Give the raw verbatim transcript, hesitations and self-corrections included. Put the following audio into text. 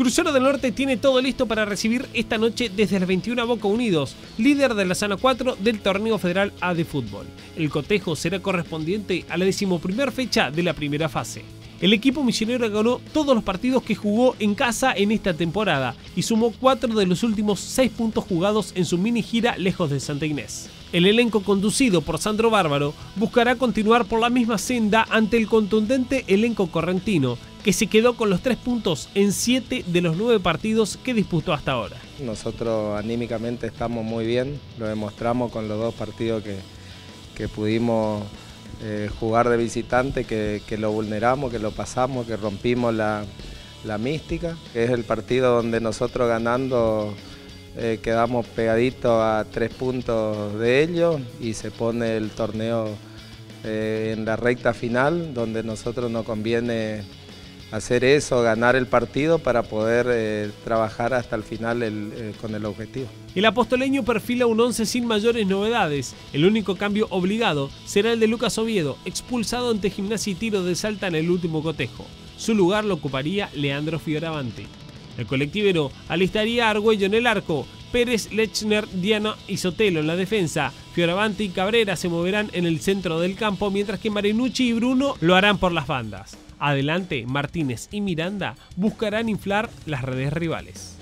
Crucero del Norte tiene todo listo para recibir esta noche desde las veintiuna a Boca Unidos, líder de la zona cuatro del Torneo Federal A de Fútbol. El cotejo será correspondiente a la decimoprimera fecha de la primera fase. El equipo misionero ganó todos los partidos que jugó en casa en esta temporada y sumó cuatro de los últimos seis puntos jugados en su mini gira lejos de Santa Inés. El elenco conducido por Sandro Bárbaro buscará continuar por la misma senda ante el contundente elenco correntino, que se quedó con los tres puntos en siete de los nueve partidos que disputó hasta ahora. Nosotros anímicamente estamos muy bien, lo demostramos con los dos partidos que, que pudimos eh, jugar de visitante, que, que lo vulneramos, que lo pasamos, que rompimos la, la mística. Es el partido donde nosotros ganando eh, quedamos pegaditos a tres puntos de ellos y se pone el torneo eh, en la recta final, donde nosotros nos conviene hacer eso, ganar el partido para poder eh, trabajar hasta el final el, eh, con el objetivo. El apostoleño perfila un once sin mayores novedades. El único cambio obligado será el de Lucas Oviedo, expulsado ante Gimnasia y Tiro de Salta en el último cotejo. Su lugar lo ocuparía Leandro Fioravanti. El colectivero alistaría a Argüello en el arco, Pérez, Lechner, Diana y Sotelo en la defensa. Fioravanti y Cabrera se moverán en el centro del campo, mientras que Marinucci y Bruno lo harán por las bandas. Adelante, Martínez y Miranda buscarán inflar las redes rivales.